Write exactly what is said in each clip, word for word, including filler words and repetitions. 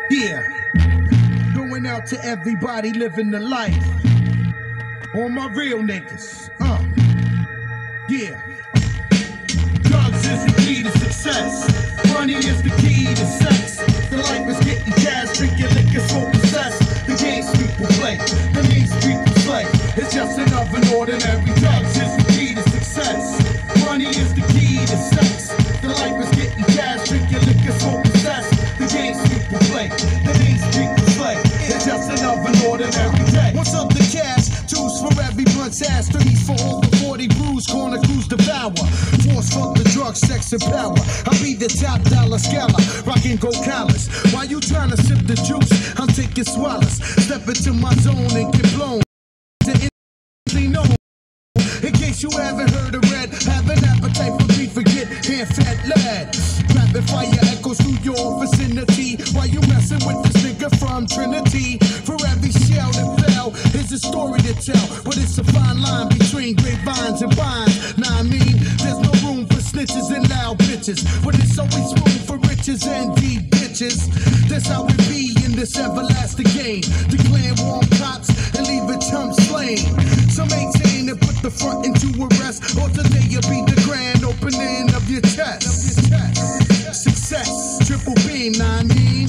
Yeah, going out to everybody living the life. All my real niggas, uh, yeah. Drugs is the key to success. Money is the key to sex. The life is getting cash, drinking liquor, smoking cess. The games people play, the means people play. It's just another ordinary. Drugs is the key to success. Money is the key to sex. The life is getting cash, drinking liquor, smoking cess. The games people play, the means people play. It's just another ordinary day. What's up the cash? Two's for every blunt's ass, threes for all the forty brews, corner crews devour. Force fuck the drugs, sex and power. I be the top dollar scholar, rockin' gold collars. While you tryna sip the juice, I'm taking swallows. Step into my zone and get blown. Known. In case you haven't heard of red, have an appetite for beef, forget hand fat lad. Rapid fire echoes through your vicinity while you messing with this nigga from Trinity. For every shell that fell is a story to tell, but it's a fine line between grapevines and vines. Nah, I mean, there's no room for snitches and loud bitches, but it's always room for riches and deep bitches. That's how it be in this everlasting game. Declare warm cops and leave a chump slain. Some maintain and put the front into arrest, or today you'll be the grand opening of your chest. Success, triple beam, nah, I mean,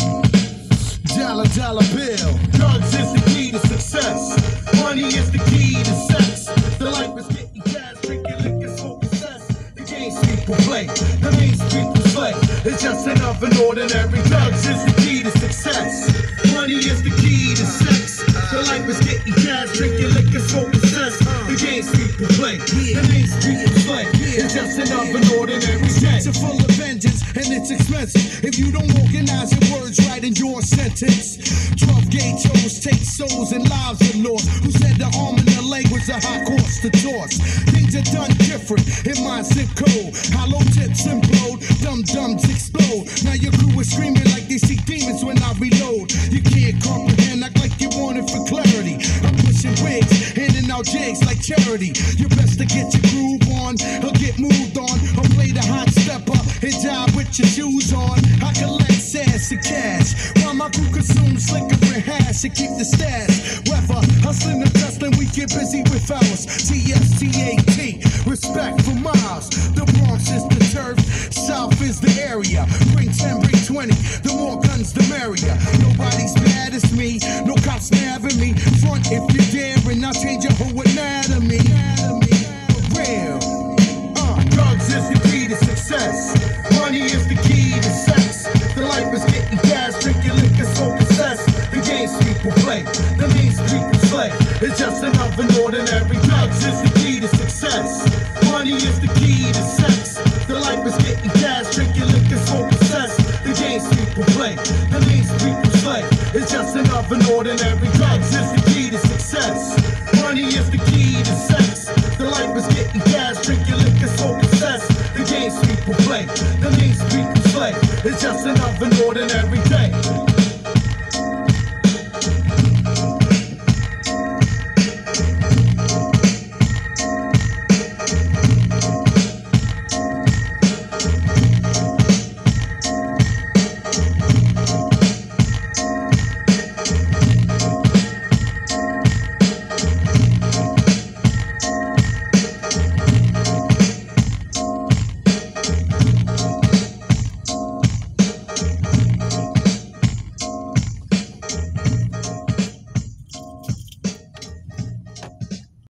dollar dollar bill. Drugs is the key to success. Money is the key to sex. The life is getting cash, drinking liquor, smoking cess. The games people play, the means people play. It's just another ordinary. Drugs is the key to success. Money is the key to sex. The life is getting cash, drinking liquor, smoking cess. The games people play, the means people play. It's just another ordinary day. It's full of vengeance and it's expensive if you don't organize your words right in your sentence. twelve gauge shows take souls and lives are lost. Who said the arm in the leg was a high cost to toss? Things are done different in my zip code. Hollow tips implode, dum dums explode. Now your crew is screaming like they see demons when I reload. You can't comprehend, act like you want it for clarity. I'm pushing wigs, handing out jigs like charity. You best to get your groove on, or get moved on, or play the hot stepper and die with your shoes on. I collect sass and cash, while my crew consumes liquor and hash and keep the stash. Weather, hustling and dusting, we get busy with ours. T S T A T, respect for miles. The Bronx is the turf, South is the area. Bring ten, bring twenty, the more guns the merrier. Nobody's bad as me, no cops nabbing me. Front if you dare, and I'll change your whole anatomy. For real, uh, drugs is the key to success. Money is the key to sex. The life is getting cash, drinking liquor, smoking cess. The games people play, the means people play. It's just another ordinary. Drugs is the key to success. Money is the key to sex. The life is getting cash, drinking liquor, smoking cess. The games people play, the means people play. It's just another ordinary. Drugs is the key to success. Money is the key to sex. The life is getting cash, drinking liquor, smoking cess. The games people play, the means people play. It's just another ordinary.